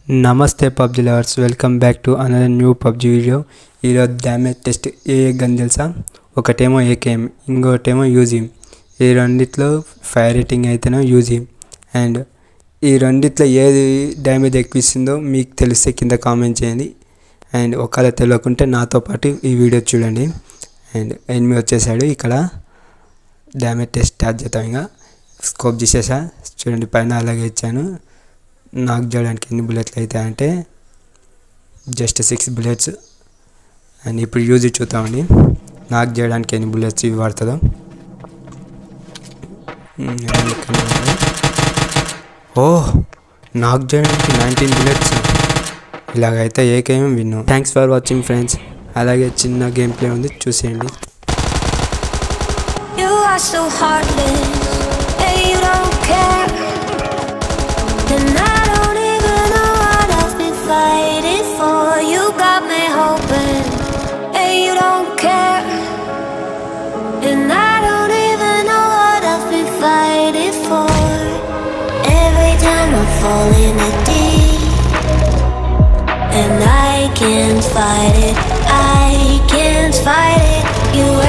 Namaste PUBG lovers, welcome back to another new PUBG video. Here damage test ఏ gun తెలుసా, ఒకటేమో AKM ఇంకోటేమో యూజీ. ఈ రెండిట్లో ఫైర్ రేటింగ్ అయితేనే యూజీ. అండ్ ఈ రెండిట్లో ఏది డ్యామేజ్ ఎక్కువ ఇస్తుందో మీకు తెలిస్తే కింద కామెంట్ చేయండి. అండ్ ఒకవేళ తెలియకుంటే నాతో పాటు ఈ వీడియో చూడండి. అండ్ ఎనిమి వచ్చేసాడు, ఇక్కడ డ్యామేజ్ టెస్ట్ స్టార్ట్ చేద్దాం. ఇంకా స్కోప్ చేసేసా చూడండి, పైన అలాగే ఇచ్చాను. నాక్ చేయడానికి ఎన్ని బుల్లెట్లు అవుతాయంటే జస్ట్ 6 బుల్లెట్స్. అండ్ ఇప్పుడు యూజ్ చూద్దామండి, నాక్ చేయడానికి ఎన్ని బుల్లెట్స్ ఇవి వాడుతుందో. నాక్ చేయడానికి 19 బుల్లెట్స్. ఇలాగైతే ఏకేమీ విన్ను. Thanks for watching friends. అలాగే చిన్న గేమ్ ప్లే ఉంది, చూసేయండి. Fall in it deep, and I can't fight it, I can't fight it. You